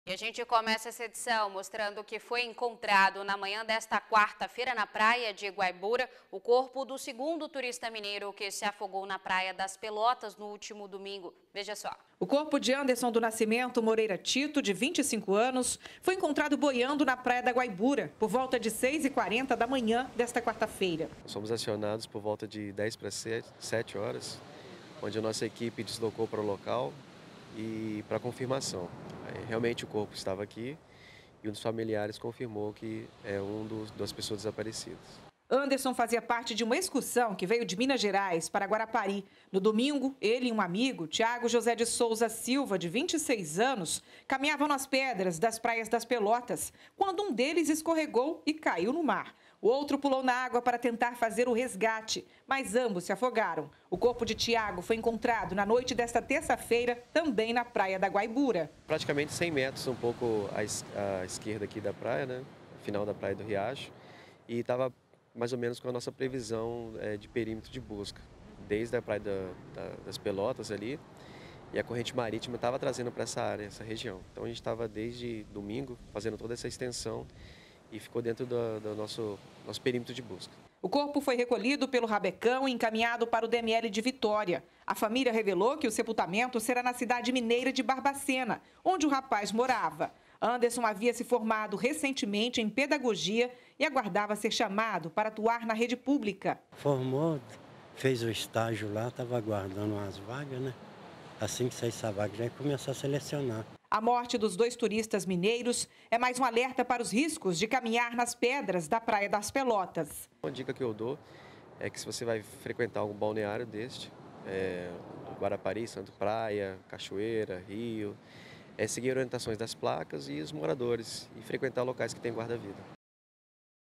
E a gente começa essa edição mostrando que foi encontrado na manhã desta quarta-feira na praia de Guaibura o corpo do segundo turista mineiro que se afogou na praia das Pelotas no último domingo. Veja só. O corpo de Anderson do Nascimento Moreira Tito, de 25 anos, foi encontrado boiando na praia da Guaibura por volta de 6h40 da manhã desta quarta-feira. Somos acionados por volta de 10 para 7 horas, onde a nossa equipe deslocou para o local e para confirmação. Realmente o corpo estava aqui e um dos familiares confirmou que é das pessoas desaparecidas. Anderson fazia parte de uma excursão que veio de Minas Gerais para Guarapari. No domingo, ele e um amigo, Tiago José de Souza Silva, de 26 anos, caminhavam nas pedras das praias das Pelotas, quando um deles escorregou e caiu no mar. O outro pulou na água para tentar fazer o resgate, mas ambos se afogaram. O corpo de Tiago foi encontrado na noite desta terça-feira, também na praia da Guaibura. Praticamente 100 metros, um pouco à esquerda aqui da praia, né? Final da praia do Riacho, e estava mais ou menos com a nossa previsão de perímetro de busca, desde a praia das Pelotas ali, e a corrente marítima estava trazendo para essa área, essa região. Então a gente estava desde domingo fazendo toda essa extensão e ficou dentro do nosso perímetro de busca. O corpo foi recolhido pelo Rabecão e encaminhado para o DML de Vitória. A família revelou que o sepultamento será na cidade mineira de Barbacena, onde o rapaz morava. Anderson havia se formado recentemente em pedagogia e aguardava ser chamado para atuar na rede pública. Formou, fez o estágio lá, estava aguardando umas vagas, né? Assim que saísse a vaga, já ia começar a selecionar. A morte dos dois turistas mineiros é mais um alerta para os riscos de caminhar nas pedras da Praia das Pelotas. Uma dica que eu dou é que se você vai frequentar um balneário deste, Guarapari, Santo Praia, Cachoeira, Rio, seguir orientações das placas e os moradores e frequentar locais que têm guarda-vida.